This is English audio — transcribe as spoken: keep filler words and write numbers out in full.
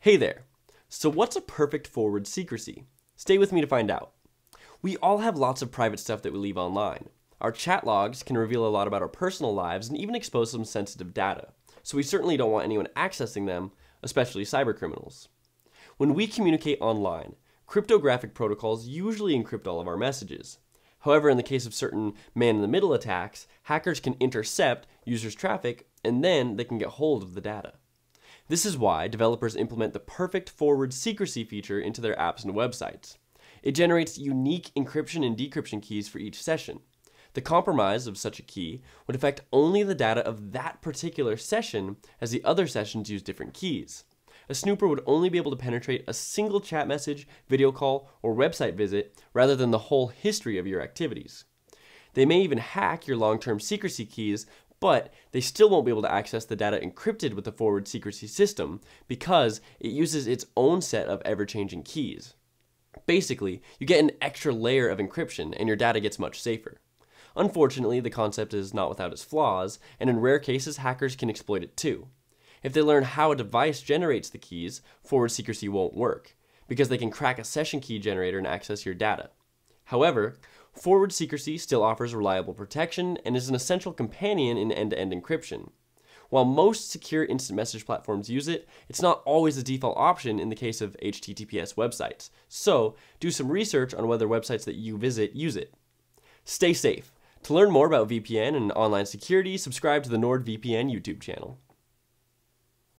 Hey there! So what's a perfect forward secrecy? Stay with me to find out. We all have lots of private stuff that we leave online. Our chat logs can reveal a lot about our personal lives and even expose some sensitive data, so we certainly don't want anyone accessing them, especially cybercriminals. When we communicate online, cryptographic protocols usually encrypt all of our messages. However, in the case of certain man-in-the-middle attacks, hackers can intercept users' traffic and then they can get hold of the data. This is why developers implement the perfect forward secrecy feature into their apps and websites. It generates unique encryption and decryption keys for each session. The compromise of such a key would affect only the data of that particular session, as the other sessions use different keys. A snooper would only be able to penetrate a single chat message, video call, or website visit rather than the whole history of your activities. They may even hack your long-term secrecy keys, but they still won't be able to access the data encrypted with the forward secrecy system because it uses its own set of ever-changing keys. Basically, you get an extra layer of encryption and your data gets much safer. Unfortunately, the concept is not without its flaws, and in rare cases, hackers can exploit it too. If they learn how a device generates the keys, forward secrecy won't work, because they can crack a session key generator and access your data. However, forward secrecy still offers reliable protection and is an essential companion in end-to-end encryption. While most secure instant message platforms use it, it's not always the default option in the case of H T T P S websites, so do some research on whether websites that you visit use it. Stay safe. To learn more about V P N and online security, subscribe to the NordVPN YouTube channel.